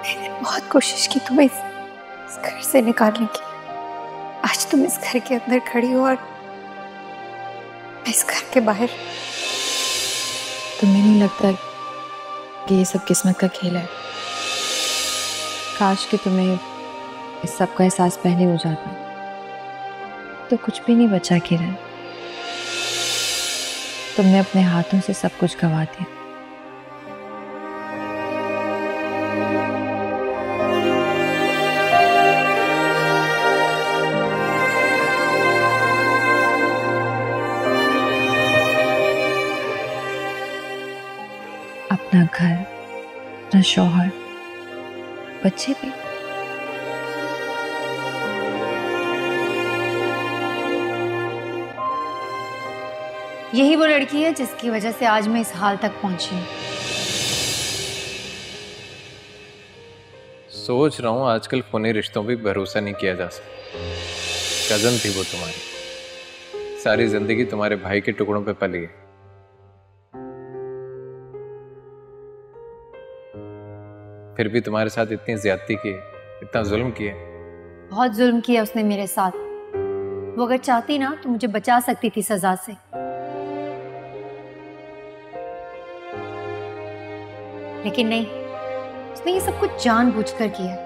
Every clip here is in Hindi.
मैंने बहुत कोशिश की तुम्हें इस घर से निकालने की। आज तुम इस घर के अंदर खड़ी हो और मैं इस घर के बाहर। तुम्हें नहीं लगता कि ये सब किस्मत का खेल है? काश कि तुम्हें इस सब का एहसास पहले हो जाता तो कुछ भी नहीं बचा किरण। तुमने अपने हाथों से सब कुछ गंवा दिया। अपना घर, अपना शौहर, बच्चे भी। यही वो लड़की है जिसकी वजह से आज मैं इस हाल तक पहुंची हूँ। सोच रहा हूँ आजकल फोनी रिश्तों पे भरोसा नहीं किया जा सकता। कजन थी वो तुम्हारी, सारी जिंदगी तुम्हारे भाई के टुकड़ों पे पली है। फिर भी तुम्हारे साथ इतनी ज्यादती की, इतना जुल्म किया। बहुत जुल्म किया उसने मेरे साथ। वो अगर चाहती ना तो मुझे बचा सकती थी सजा से। लेकिन नहीं, उसने ये सब कुछ जानबूझकर किया।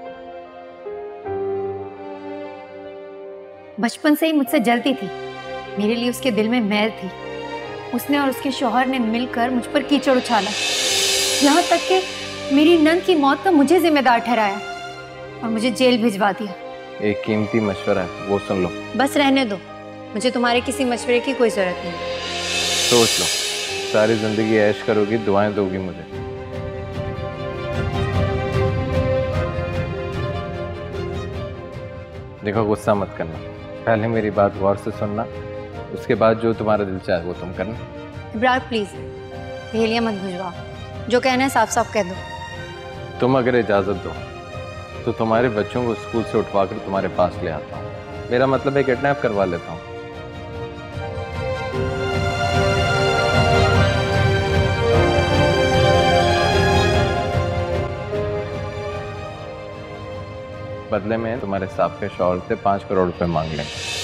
बचपन से ही मुझसे जलती थी। मेरे लिए उसके दिल में मैल थी। उसने और उसके शौहर ने मिलकर मुझ पर कीचड़ उछाला, यहाँ तक कि मेरी नंद की मौत का मुझे जिम्मेदार ठहराया और मुझे जेल भिजवा दिया। एक कीमती मशवरा है, वो सुन लो। बस रहने दो, मुझे तुम्हारे किसी मशवरे की कोई जरूरत नहीं। सोच लो, सारी जिंदगी ऐश करोगी, दुआएं दोगी मुझे। देखो, गुस्सा मत करना, पहले मेरी बात गौर से सुनना, उसके बाद जो तुम्हारा दिल चाहे वो तुम करना। इब्रार प्लीज पहेलियां मत भिजवाओ, जो कहना है साफ साफ कह दो। तुम अगर इजाजत दो तो तुम्हारे बच्चों को स्कूल से उठवा कर तुम्हारे पास ले आता हूँ। मेरा मतलब है किडनैप करवा लेता हूँ। बदले में तुम्हारे साहब के शौहर से 5 करोड़ रुपए मांग लेंगे।